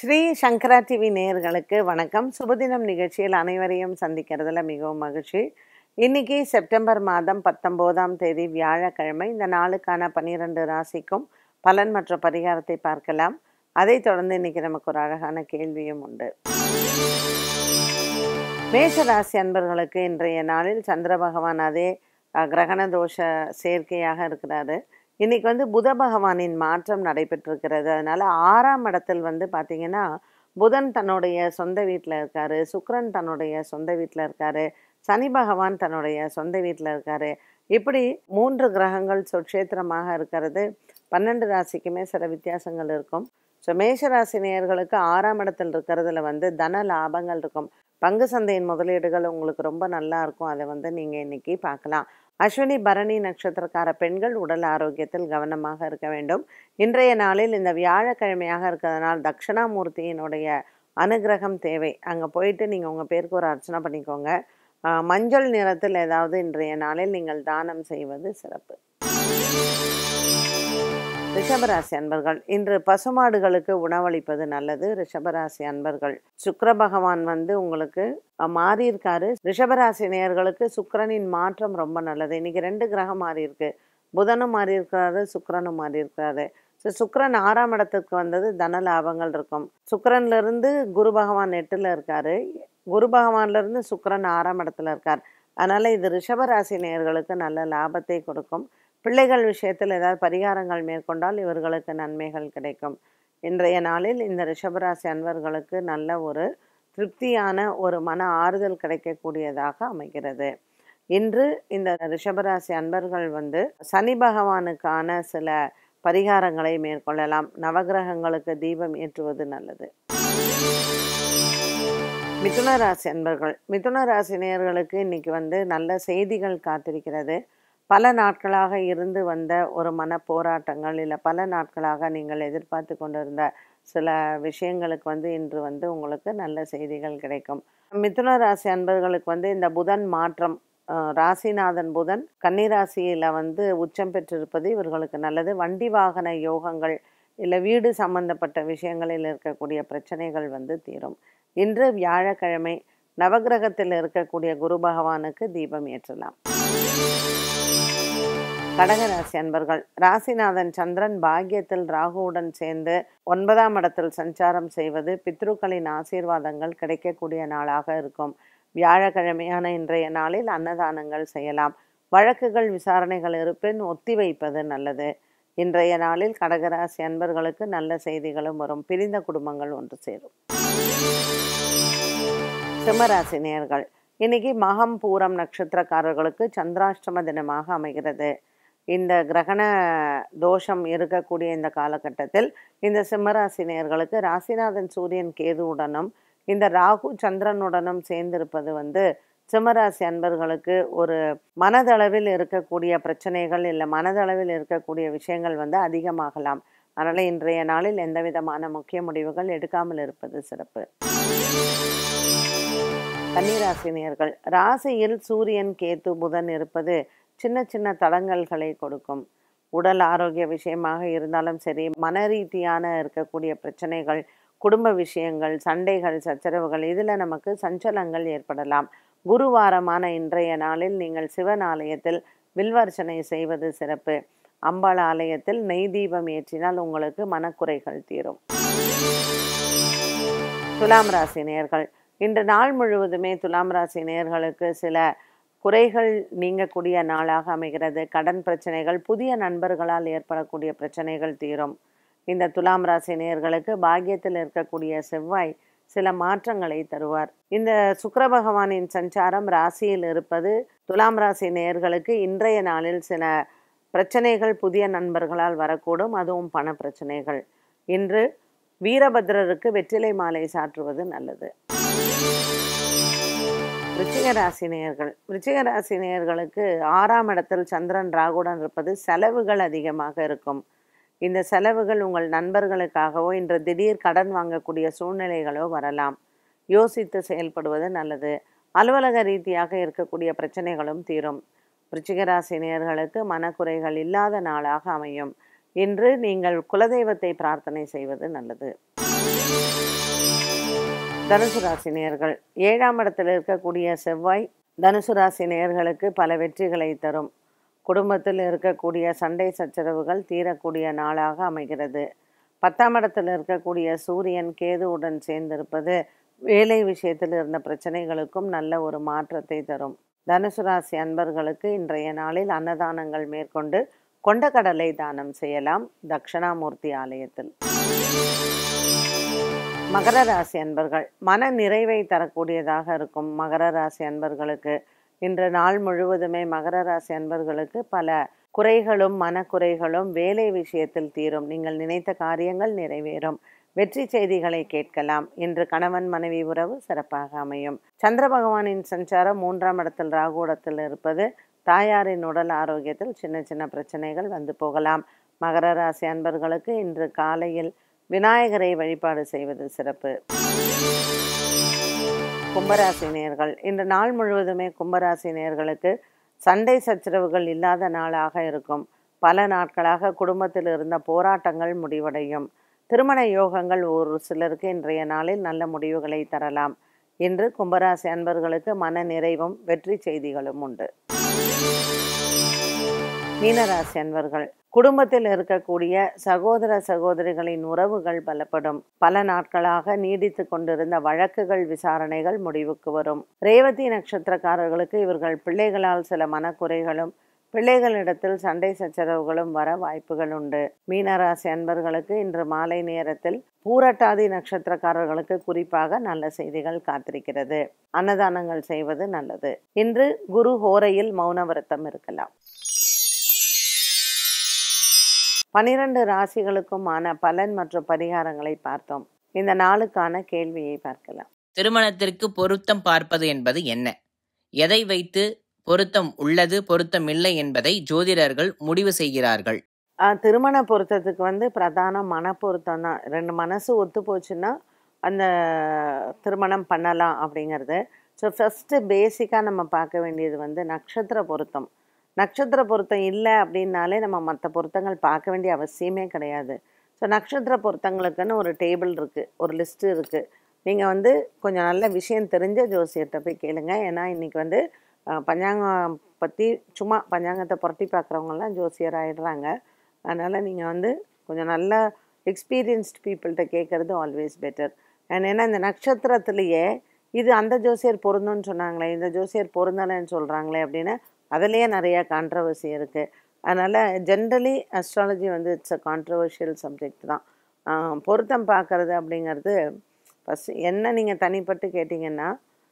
ஸ்ரீ சங்கரா TV நேயர்களுக்கு வணக்கம். சுபதினம் நிகழ்ச்சியில் அனைவரையும் சந்திக்கிறதுல மிகவும் மகிழ்ச்சி. இன்னைக்கு செப்டம்பர் மாதம் 19ஆம் தேதி வியாழக்கிழமை. இந்த நாளுக்கான 12 ராசிக்கும் பலன் மற்றும் பரிகாரத்தை பார்க்கலாம். அதைத் தொடர்ந்து இன்னைக்கு நமக்கு ஒரு அழகான கேள்வியும் உண்டு. மேஷ ராசி அன்பர்களுக்கு இன்றைய நாளில் சந்திர பகவான் அதே கிரகண தோஷ சேர்க்கையாக இருக்கிறாரு. இன்னைக்கு புத பகவானின் மாற்றம் நடைபெற்றிருக்கிறது. அதனால 6ஆம் இடத்தில் பார்த்தீங்கன்னா புதன் தன்னுடைய சொந்த வீட்டில் இருக்காரு, சுக்கிரன் தன்னுடைய சொந்த வீட்டில் இருக்காரு, சனி பகவான் தன்னுடைய சொந்த வீட்டில் இருக்காரு. இப்படி 3 கிரகங்கள் சொற்சேத்திரமாக இருக்கிறது. 12 ராசிக்குமே சில வித்தியாசங்கள் இருக்கும். ஸோ மேஷ ராசி நேயர்களுக்கு 6ஆம் இடத்தில் இருக்கிறதுல தன லாபங்கள் இருக்கும். பங்கு சந்தையின் முதலீடுகள் உங்களுக்கு ரொம்ப நல்லா இருக்கும். அதை நீங்கள் இன்னைக்கு பார்க்கலாம். அஸ்வினி பரணி நட்சத்திரக்கார பெண்கள் உடல் ஆரோக்கியத்தில் கவனமாக இருக்க வேண்டும். இன்றைய நாளில் இந்த வியாழக்கிழமையாக இருக்கிறதுனால் தட்சிணாமூர்த்தியினுடைய அனுகிரகம் தேவை. அங்கே போயிட்டு நீங்கள் உங்கள் பேருக்கு ஒரு அர்ச்சனை பண்ணிக்கோங்க. மஞ்சள் நிறத்தில் ஏதாவது இன்றைய நாளில் நீங்கள் தானம் செய்வது சிறப்பு. ரிஷபராசி அன்பர்கள் இன்று பசுமாடுகளுக்கு உணவளிப்பது நல்லது. ரிஷபராசி அன்பர்கள் சுக்கிர பகவான் உங்களுக்கு மாறியிருக்காரு. ரிஷபராசி நேயர்களுக்கு சுக்கிரனின் மாற்றம் ரொம்ப நல்லது. இன்னைக்கு 2 கிரகம் மாறி இருக்கு. புதனும் மாறி இருக்கிறாரு, சுக்கிரனும் மாறி இருக்கிறாரு. ஸோ சுக்கிரன் 6ஆம் இடத்துக்கு வந்தது, தன லாபங்கள் இருக்கும். சுக்கிரன்ல இருந்து குரு பகவான் 8ல் இருக்காரு. குரு பகவான்ல இருந்து சுக்கிரன் 6ஆம் இடத்துல இருக்கார். அதனால இது ரிஷபராசி நேயர்களுக்கு நல்ல லாபத்தை கொடுக்கும். பிள்ளைகள் விஷயத்தில் ஏதாவது பரிகாரங்கள் மேற்கொண்டால் இவர்களுக்கு நன்மைகள் கிடைக்கும். இன்றைய நாளில் இந்த ரிஷபராசி அன்பர்களுக்கு நல்ல ஒரு திருப்தியான ஒரு மன ஆறுதல் கிடைக்கக்கூடியதாக அமைகிறது. இன்று இந்த ரிஷபராசி அன்பர்கள் சனி பகவானுக்கான சில பரிகாரங்களை மேற்கொள்ளலாம். நவகிரகங்களுக்கு தீபம் ஏற்றுவது நல்லது. மிதுன ராசி அன்பர்கள் மிதுன ராசி நேயர்களுக்கு இன்னைக்கு நல்ல செய்திகள் காத்திருக்கிறது. பல நாட்களாக இருந்து வந்த ஒரு மன போராட்டங்கள் இல்லை பல நாட்களாக நீங்கள் எதிர்பார்த்து கொண்டிருந்த சில விஷயங்களுக்கு இன்று உங்களுக்கு நல்ல செய்திகள் கிடைக்கும். மிதுன ராசி அன்பர்களுக்கு இந்த புதன் மாற்றம், ராசிநாதன் புதன் கன்னிராசியில் உச்சம் பெற்றிருப்பது இவர்களுக்கு நல்லது. வண்டி வாகன யோகங்கள் இல்லை வீடு சம்பந்தப்பட்ட விஷயங்களில் இருக்கக்கூடிய பிரச்சனைகள் தீரும். இன்று வியாழக்கிழமை நவகிரகத்தில் இருக்கக்கூடிய குரு பகவானுக்கு தீபம் ஏற்றலாம். கடகராசி அன்பர்கள் ராசிநாதன் சந்திரன் பாக்கியத்தில் ராகுவுடன் சேர்ந்து 9ஆம் இடத்தில் சஞ்சாரம் செய்வது பித்ருக்களின் ஆசீர்வாதங்கள் கிடைக்கக்கூடிய நாளாக இருக்கும். வியாழக்கிழமையான இன்றைய நாளில் அன்னதானங்கள் செய்யலாம். வழக்குகள் விசாரணைகள் இருப்பின் ஒத்தி வைப்பது நல்லது. இன்றைய நாளில் கடகராசி அன்பர்களுக்கு நல்ல செய்திகளும் வரும். பிரிந்த குடும்பங்கள் ஒன்று சேரும். சிம்மராசி நேயர்கள் இன்னைக்கு மகம் பூரம் நட்சத்திரக்காரர்களுக்கு சந்திராஷ்டம தினமாக அமைகிறது. இந்த கிரகண தோஷம் இருக்கக்கூடிய இந்த காலகட்டத்தில் இந்த சிம்மராசி நேயர்களுக்கு ராசிநாதன் சூரியன் கேதுவுடனும் இந்த ராகு சந்திரனுடனும் சேர்ந்திருப்பது சிம்மராசி அன்பர்களுக்கு ஒரு மனதளவில் இருக்கக்கூடிய பிரச்சனைகள் இல்லை மனதளவில் இருக்கக்கூடிய விஷயங்கள் அதிகமாகலாம். அதனால் இன்றைய நாளில் எந்த விதமான முக்கிய முடிவுகள் எடுக்காமல் இருப்பது சிறப்பு. கன்னிராசி நேயர்கள் ராசியில் சூரியன் கேது புதன் இருப்பது சின்ன சின்ன தடங்கல்களை கொடுக்கும். உடல் ஆரோக்கிய விஷயமாக இருந்தாலும் சரி, மன ரீதியான இருக்கக்கூடிய பிரச்சனைகள், குடும்ப விஷயங்கள், சண்டைகள், சச்சரவுகள் இதில் நமக்கு சஞ்சலங்கள் ஏற்படலாம். குருவாரமான இன்றைய நாளில் நீங்கள் சிவன் ஆலயத்தில் வில்வர்ச்சனை செய்வது சிறப்பு. அம்பாள் ஆலயத்தில் நெய் தீபம் ஏற்றினால் உங்களுக்கு மனக்குறைகள் தீரும். துலாம் ராசி நேயர்கள் இன்று நாள் முழுவதுமே துலாம் ராசி நேயர்களுக்கு சில குறைகள் நீங்கக்கூடிய நாளாக அமைகிறது. கடன் பிரச்சனைகள், புதிய நண்பர்களால் ஏற்படக்கூடிய பிரச்சனைகள் தீரும். இந்த துலாம் ராசி நேயர்களுக்கு பாக்கியத்தில் இருக்கக்கூடிய செவ்வாய் சில மாற்றங்களை தருவார். இந்த சுக்கிர பகவானின் சஞ்சாரம் ராசியில் இருப்பது துலாம் ராசி நேயர்களுக்கு இன்றைய நாளில் சில பிரச்சனைகள் புதிய நண்பர்களால் வரக்கூடும். அதுவும் பண பிரச்சனைகள். இன்று வீரபத்ரருக்கு வெற்றிலை மாலை சாற்றுவது நல்லது. விருச்சிக ராசி நேயர்களுக்கு 6ஆம் இடத்தில் சந்திரன் ராகுடன் இருப்பது செலவுகள் அதிகமாக இருக்கும். இந்த செலவுகள் உங்கள் நண்பர்களுக்காகவோ இன்று திடீர் கடன் வாங்கக்கூடிய சூழ்நிலைகளோ வரலாம். யோசித்து செயல்படுவது நல்லது. அலுவலக ரீதியாக இருக்கக்கூடிய பிரச்சனைகளும் தீரும். விருச்சிக ராசி நேயர்களுக்கு மனக்குறைகள் இல்லாத நாளாக அமையும். இன்று நீங்கள் குலதெய்வத்தை பிரார்த்தனை செய்வது நல்லது. தனுசு ராசி நேயர்கள், 7ஆம் இடத்தில் இருக்கக்கூடிய செவ்வாய் தனுசு ராசி நேயர்களுக்கு பல வெற்றிகளை தரும். குடும்பத்தில் இருக்கக்கூடிய சண்டை சச்சரவுகள் தீரக்கூடிய நாளாக அமைகிறது. 10ஆம் இடத்தில் இருக்கக்கூடிய சூரியன் கேதுவுடன் சேர்ந்திருப்பது வேலை விஷயத்தில் இருந்த பிரச்சனைகளுக்கும் நல்ல ஒரு மாற்றத்தை தரும். தனுசு ராசி அன்பர்களுக்கு இன்றைய நாளில் அன்னதானங்கள் மேற்கொண்டு கொண்டக்கடலை தானம் செய்யலாம் தட்சிணாமூர்த்தி ஆலயத்தில். மகர ராசி அன்பர்கள், மன நிறைவை தரக்கூடியதாக இருக்கும். மகர ராசி அன்பர்களுக்கு இன்று நாள் முழுவதுமே மகர ராசி அன்பர்களுக்கு பல குறைகளும் மனக்குறைகளும் வேலை விஷயத்தில் தீரும். நீங்கள் நினைத்த காரியங்கள் நிறைவேறும். வெற்றி செய்திகளை கேட்கலாம். இன்று கணவன் மனைவி உறவு சிறப்பாக அமையும். சந்திர பகவானின் சஞ்சாரம் 3ஆம் இடத்தில் ராகுடத்தில் இருப்பது தாயாரின் உடல் ஆரோக்கியத்தில் சின்ன சின்ன பிரச்சனைகள் வந்து போகலாம். மகர ராசி அன்பர்களுக்கு இன்று காலையில் விநாயகரை வழிபாடு செய்வது சிறப்பு. கும்பராசி நேயர்கள், இன்று நாள் முழுவதுமே கும்பராசி நேயர்களுக்கு சண்டை சச்சரவுகள் இல்லாத நாளாக இருக்கும். பல நாட்களாக குடும்பத்தில் இருந்த போராட்டங்கள் முடிவடையும். திருமண யோகங்கள் ஒரு சிலருக்கு இன்றைய நாளில் நல்ல முடிவுகளை தரலாம். இன்று கும்பராசி அன்பர்களுக்கு மன நிறைவும் வெற்றி செய்திகளும் உண்டு. மீனராசி அன்பர்கள், குடும்பத்தில் இருக்கக்கூடிய சகோதர சகோதரிகளின் உறவுகள் பலப்படும். பல நாட்களாக நீடித்து கொண்டிருந்த வழக்குகள் விசாரணைகள் முடிவுக்கு வரும். ரேவதி நட்சத்திரக்காரர்களுக்கு இவர்கள் பிள்ளைகளால் சில மனக்குறைகளும் பிள்ளைகளிடத்தில் சண்டை சச்சரவுகளும் வர வாய்ப்புகள் உண்டு. மீனராசி அன்பர்களுக்கு இன்று மாலை நேரத்தில் பூரட்டாதி நட்சத்திரக்காரர்களுக்கு குறிப்பாக நல்ல செய்திகள் காத்திருக்கிறது. அன்னதானங்கள் செய்வது நல்லது. இன்று குரு ஹோரையில் மௌன விரதம் இருக்கலாம். 12 ராசிகளுக்குமான பலன் மற்றும் பரிகாரங்களை பார்த்தோம். இந்த நாளுக்கான கேள்வியை பார்க்கலாம். திருமணத்திற்கு பொருத்தம் பார்ப்பது என்பது என்ன? எதை வைத்து பொருத்தம் உள்ளது பொருத்தம் இல்லை என்பதை ஜோதிடர்கள் முடிவு செய்கிறார்கள். திருமண பொருத்தத்துக்கு பிரதான மன பொருத்தம் தான். 2 மனசு ஒத்து போச்சுன்னா அந்த திருமணம் பண்ணலாம் அப்படிங்கிறது. ஸோ ஃபஸ்ட்டு பேசிக்காக நம்ம பார்க்க வேண்டியது நட்சத்திர பொருத்தம். நட்சத்திர பொருத்தம் இல்லை அப்படின்னாலே நம்ம மற்ற பொருத்தங்கள் பார்க்க வேண்டிய அவசியமே கிடையாது. ஸோ நட்சத்திர பொருத்தங்களுக்குன்னு ஒரு டேபிள் இருக்குது, ஒரு லிஸ்ட்டு இருக்குது. நீங்கள் கொஞ்சம் நல்ல விஷயம் தெரிஞ்ச ஜோசியர்கிட்ட போய் கேளுங்க. ஏன்னா இன்றைக்கி பஞ்சாங்கம் பற்றி சும்மா பஞ்சாங்கத்தை புரட்டி பார்க்குறவங்கலாம் ஜோசியர் ஆகிடுறாங்க. அதனால் நீங்கள் கொஞ்சம் நல்ல எக்ஸ்பீரியன்ஸ்டு பீப்புள்கிட்ட கேட்குறது ஆல்வேஸ் பெட்டர். ஏன்னா இந்த நட்சத்திரத்துலேயே இது அந்த ஜோசியர் பொருந்தும்னு சொன்னாங்களே, இந்த ஜோசியர் பொருந்தலைன்னு சொல்கிறாங்களே அப்படின்னு அதிலேயே நிறையா கான்ட்ரவர்சி இருக்குது. அதனால் generally astrology it's a controversial subject தான். பொருத்தம் பார்க்குறது அப்படிங்கிறது ஃபஸ்ட்டு என்ன நீங்கள் தனிப்பட்டு கேட்டிங்கன்னா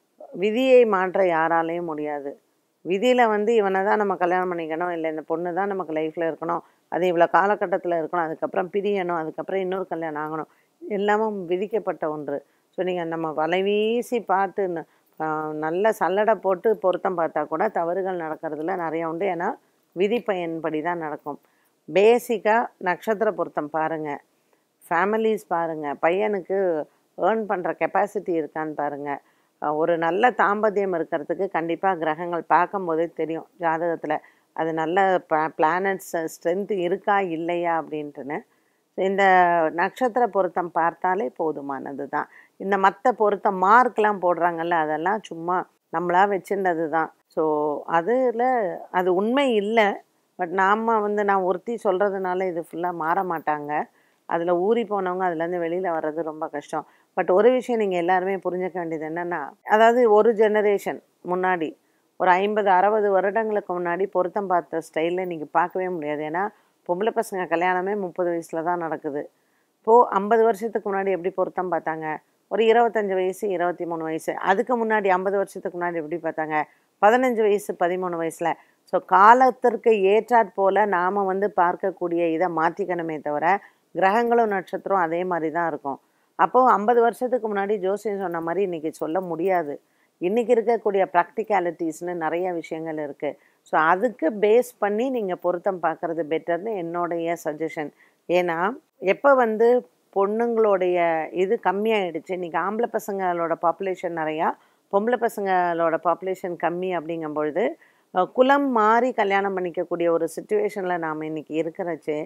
விதியை மாற்ற யாராலையும் முடியாது. விதியில் இவனை தான் நம்ம கல்யாணம் பண்ணிக்கணும், இல்லை இந்த பொண்ணு தான் நமக்கு லைஃப்பில் இருக்கணும், அது இவ்வளோ காலகட்டத்தில் இருக்கணும், அதுக்கப்புறம் பிரியணும், அதுக்கப்புறம் இன்னொரு கல்யாணம் ஆகணும், எல்லாமும் விதிக்கப்பட்ட ஒன்று. ஸோ நீங்கள் நம்ம வலைவீசி பார்த்து நல்ல சல்லடை போட்டு பொருத்தம் பார்த்தா கூட தவறுகள் நடக்கிறதுல நிறையா உண்டு. ஏன்னா விதி பயன்படி தான் நடக்கும். பேசிக்காக நட்சத்திர பொருத்தம் பாருங்கள், ஃபேமிலிஸ் பாருங்கள், பையனுக்கு ஏர்ன் பண்ணுற கெப்பாசிட்டி இருக்கான்னு பாருங்கள். ஒரு நல்ல தாம்பத்தியம் இருக்கிறதுக்கு கண்டிப்பாக கிரகங்கள் பார்க்கும்போதே தெரியும் ஜாதகத்தில் அது நல்ல பிளானட்ஸ் ஸ்ட்ரென்த்து இருக்கா இல்லையா அப்படின்ட்டுன்னு. இந்த நட்சத்திர பொருத்தம் பார்த்தாலே போதுமானது தான். இந்த மற்ற பொருத்தம் மார்க்லாம் போடுறாங்கல்ல, அதெல்லாம் சும்மா நம்மளா வச்சுருந்தது தான். ஸோ அதில் அது உண்மை இல்லை. பட் நாம் நான் ஒருத்தி சொல்கிறதுனால இது ஃபுல்லாக மாற மாட்டாங்க. அதில் ஊறி போனவங்க அதுலேருந்து வெளியில் வர்றது ரொம்ப கஷ்டம். பட் ஒரு விஷயம் நீங்கள் எல்லாருமே புரிஞ்சுக்க வேண்டியது என்னென்னா, அதாவது ஒரு ஜெனரேஷன் முன்னாடி ஒரு 50-60 வருடங்களுக்கு முன்னாடி பொருத்தம் பார்த்த ஸ்டைலில் இன்றைக்கி பார்க்கவே முடியாது. ஏன்னா பொம்பளை பசங்க கல்யாணமே 30 வயசில் தான் நடக்குது. இப்போது 50 வருஷத்துக்கு முன்னாடி எப்படி பொருத்தம் பார்த்தாங்க? ஒரு 25 வயசு 23 வயசு. அதுக்கு முன்னாடி 50 வருஷத்துக்கு முன்னாடி எப்படி பார்த்தாங்க? 15 வயசு 13 வயசில். ஸோ காலத்திற்கு ஏற்றாற் போல் நாம் பார்க்கக்கூடிய இதை மாற்றிக்கணுமே தவிர கிரகங்களும் நட்சத்திரம் அதே மாதிரி தான் இருக்கும். அப்போது 50 வருஷத்துக்கு முன்னாடி ஜோசியம் சொன்ன மாதிரி இன்றைக்கி சொல்ல முடியாது. இன்றைக்கி இருக்கக்கூடிய ப்ராக்டிகாலிட்டிஸ்னு நிறைய விஷயங்கள் இருக்குது. ஸோ அதுக்கு பேஸ் பண்ணி நீங்கள் பொருத்தம் பார்க்குறது பெட்டர்னு என்னுடைய சஜஷன். ஏன்னா எப்போ பொண்ணுங்களுடைய இது கம்மியாயிடுச்சு, இன்றைக்கி ஆம்பளை பசங்களோட பாப்புலேஷன் நிறையா, பொம்பளை பசங்களோட பாப்புலேஷன் கம்மி அப்படிங்கும்பொழுது குலம் மாறி கல்யாணம் பண்ணிக்கக்கூடிய ஒரு சுச்சுவேஷனில் நாம் இன்றைக்கி இருக்கிறச்சு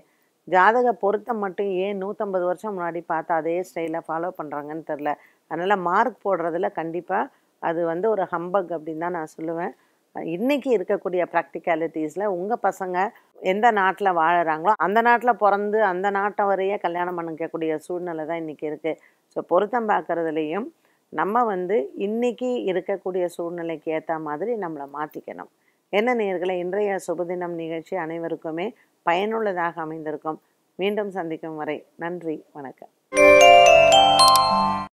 ஜாதக பொருத்தம் மட்டும் ஏன் 150 வருஷம் முன்னாடி பார்த்து அதே ஸ்டைலில் ஃபாலோ பண்ணுறாங்கன்னு தெரில. அதனால் மார்க் போடுறதுல கண்டிப்பாக அது வந்து ஒரு ஹம்பக் அப்படின்னு தான் நான் சொல்லுவேன். இன்றைக்கி இருக்கக்கூடிய ப்ராக்டிகாலிட்டிஸில் உங்கள் பசங்க எந்த நாட்டில் வாழுறாங்களோ அந்த நாட்டில் பிறந்து அந்த நாட்டவரையே கல்யாணம் பண்ணிக்கக்கூடிய சூழ்நிலை தான் இன்றைக்கி இருக்குது. ஸோ பொருத்தம் பார்க்குறதுலேயும் நம்ம வந்து இன்றைக்கி இருக்கக்கூடிய சூழ்நிலைக்கு ஏற்ற மாதிரி நம்மளை மாற்றிக்கணும். என்ன நேயர்களே, இன்றைய சுபதினம் நிகழ்ச்சி அனைவருக்குமே பயனுள்ளதாக அமைந்திருக்கும். மீண்டும் சந்திக்கும் வரை நன்றி, வணக்கம்.